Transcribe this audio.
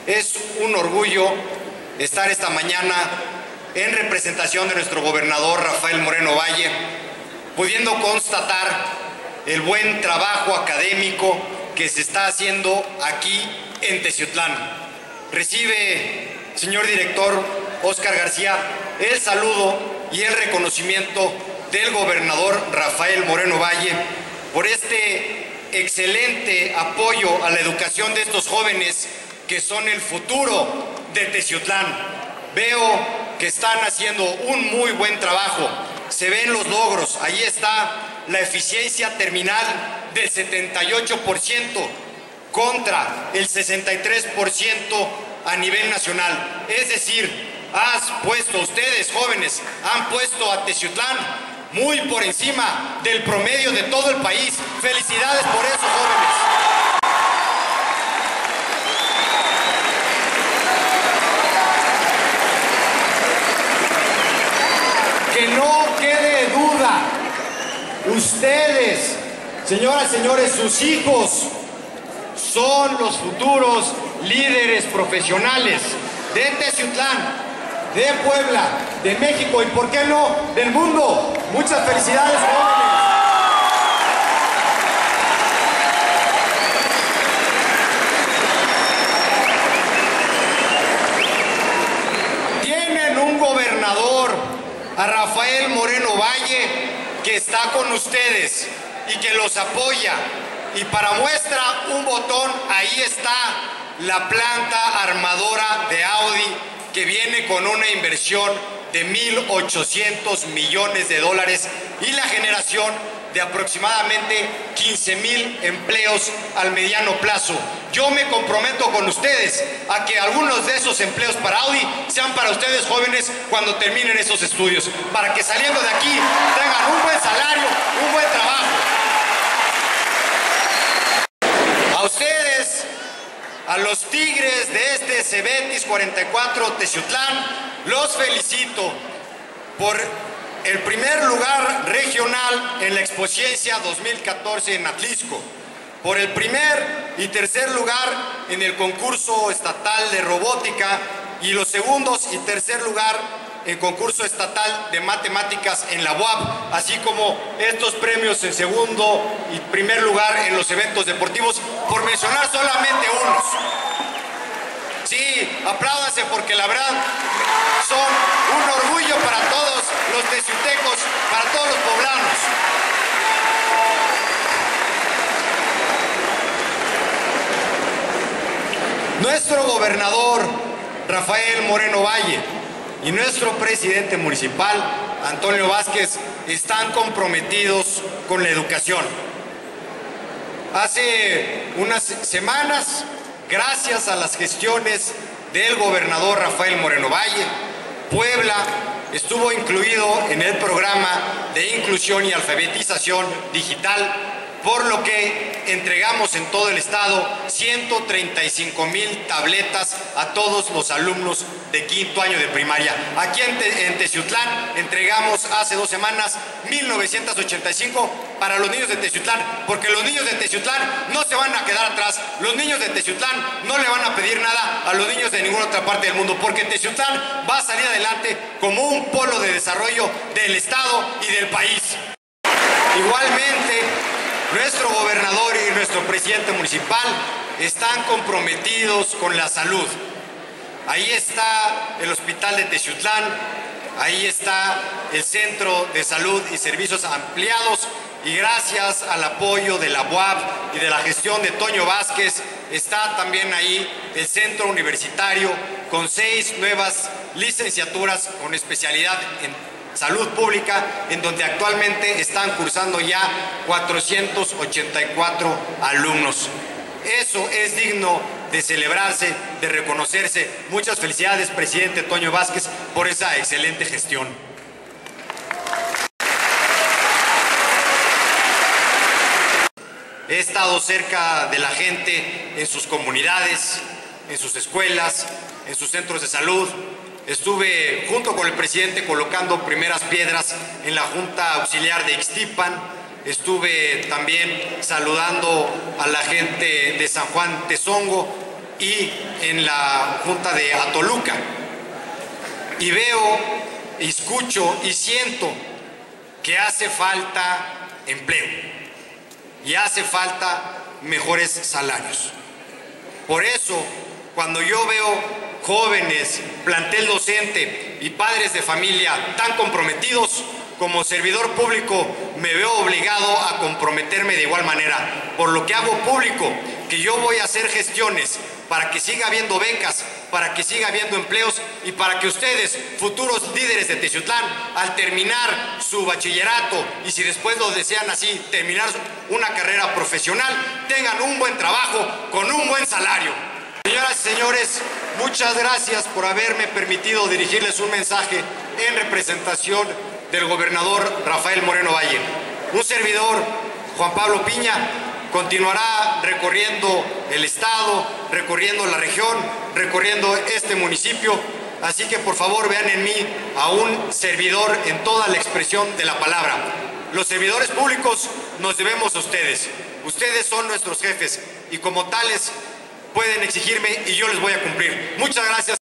Es un orgullo estar esta mañana en representación de nuestro gobernador Rafael Moreno Valle, pudiendo constatar el buen trabajo académico que se está haciendo aquí en Teciutlán. Recibe, señor director Óscar García, el saludo y el reconocimiento del gobernador Rafael Moreno Valle por este excelente apoyo a la educación de estos jóvenes que son el futuro de Teciutlán. Veo que están haciendo un muy buen trabajo, se ven los logros, ahí está la eficiencia terminal del 78% contra el 63% a nivel nacional. Es decir, ustedes jóvenes han puesto a Teciutlán muy por encima del promedio de todo el país. Felicidades por eso, jóvenes. Que no quede duda, ustedes, señoras y señores, sus hijos son los futuros líderes profesionales de Teciutlán, de Puebla, de México y, ¿por qué no?, del mundo. Muchas felicidades, jóvenes. Tienen un gobernador, a Rafael Moreno Valle, que está con ustedes y que los apoya. Y para muestra un botón, ahí está la planta armadora de Audi, que viene con una inversión de 1.800 millones de dólares y la generación de aproximadamente 15,000 empleos al mediano plazo. Yo me comprometo con ustedes a que algunos de esos empleos para Audi sean para ustedes, jóvenes, cuando terminen esos estudios, para que saliendo de aquí tengan un buen salario, un buen trabajo. A ustedes, a los Tigres de este Cebetis 44 Teciutlán, los felicito por el primer lugar regional en la Expociencia 2014 en Atlisco, por el primer y tercer lugar en el concurso estatal de robótica y los segundos y tercer lugar en concurso estatal de matemáticas en la UAP, así como estos premios en segundo y primer lugar en los eventos deportivos, por mencionar solamente unos. Sí, apláudanse porque la verdad son un orgullo para todos los teciutecos, para todos los poblanos. Nuestro gobernador Rafael Moreno Valle y nuestro presidente municipal Antonio Vázquez están comprometidos con la educación. Hace unas semanas, gracias a las gestiones del gobernador Rafael Moreno Valle, Puebla estuvo incluido en el programa de inclusión y alfabetización digital, por lo que entregamos en todo el estado 135,000 tabletas a todos los alumnos de quinto año de primaria. Aquí en Teciutlán entregamos hace 2 semanas 1,985 para los niños de Teciutlán, porque los niños de Teciutlán no se van a quedar atrás. Los niños de Teciutlán no le van a pedir nada a los niños de ninguna otra parte del mundo, porque Teciutlán va a salir adelante como un polo de desarrollo del estado y del país. Igualmente, nuestro gobernador y nuestro presidente municipal están comprometidos con la salud. Ahí está el hospital de Teciutlán, ahí está el centro de salud y servicios ampliados, y gracias al apoyo de la UAP y de la gestión de Toño Vázquez, está también ahí el centro universitario con 6 nuevas licenciaturas con especialidad en salud pública, en donde actualmente están cursando ya 484 alumnos. Eso es digno de celebrarse, de reconocerse. Muchas felicidades, presidente Toño Vázquez, por esa excelente gestión. He estado cerca de la gente en sus comunidades, en sus escuelas, en sus centros de salud. Estuve junto con el presidente colocando primeras piedras en la Junta Auxiliar de Ixtipan. Estuve también saludando a la gente de San Juan Tezongo y en la Junta de Atoluca y veo, escucho y siento que hace falta empleo y hace falta mejores salarios. Por eso, cuando yo veo jóvenes, plantel docente y padres de familia tan comprometidos, como servidor público me veo obligado a comprometerme de igual manera, por lo que hago público que yo voy a hacer gestiones para que siga habiendo becas, para que siga habiendo empleos y para que ustedes, futuros líderes de Texutlán, al terminar su bachillerato y si después lo desean así, terminar una carrera profesional, tengan un buen trabajo con un buen salario. Señoras y señores, muchas gracias por haberme permitido dirigirles un mensaje en representación del gobernador Rafael Moreno Valle. Un servidor, Juan Pablo Piña, continuará recorriendo el estado, recorriendo la región, recorriendo este municipio. Así que por favor vean en mí a un servidor en toda la expresión de la palabra. Los servidores públicos nos debemos a ustedes. Ustedes son nuestros jefes y como tales pueden exigirme y yo les voy a cumplir. Muchas gracias.